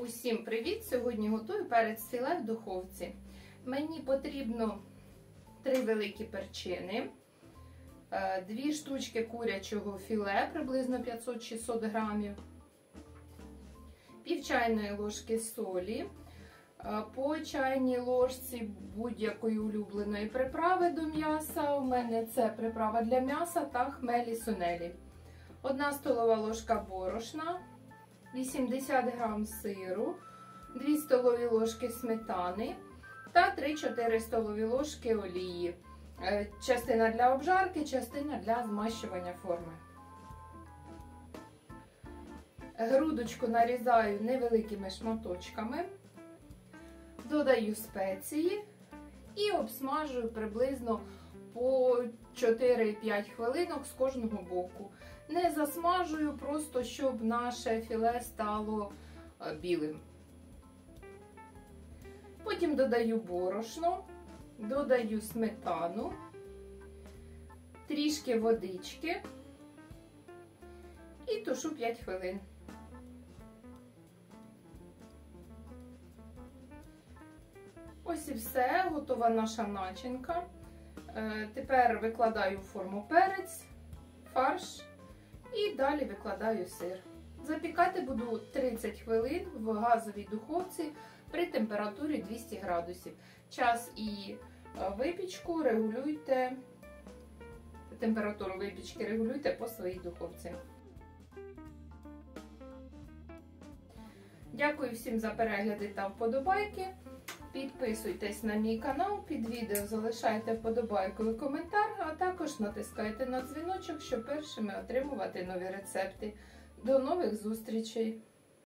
Усім привіт! Сьогодні готую перець філе в духовці. Мені потрібно 3 великі перчини, 2 штучки курячого філе, приблизно 500-600 грамів, пів чайної ложки солі, по чайній ложці будь-якої улюбленої приправи до м'яса. У мене це приправа для м'яса та хмелі сунелі. 1 столова ложка борошна, 80 г сиру, 2 столові ложки сметани та 3-4 столові ложки олії. Частина для обжарки, частина для змащування форми. Грудочку нарізаю невеликими шматочками, додаю спеції і обсмажую приблизно по 4-5 хвилинок з кожного боку. Не засмажую, просто щоб наше філе стало білим. Потім додаю борошно, додаю сметану, трішки водички і тушу 5 хвилин. Ось і все, готова наша начинка. Тепер викладаю в форму перець, фарш і далі викладаю сир. Запікати буду 30 хвилин в газовій духовці при температурі 200 градусів. Час і випічку регулюйте, температуру випічки регулюйте по своїй духовці. Дякую всім за перегляди та вподобайки. Підписуйтесь на мій канал, під відео залишайте вподобайку і коментар, а також натискайте на дзвіночок, щоб першими отримувати нові рецепти. До нових зустрічей!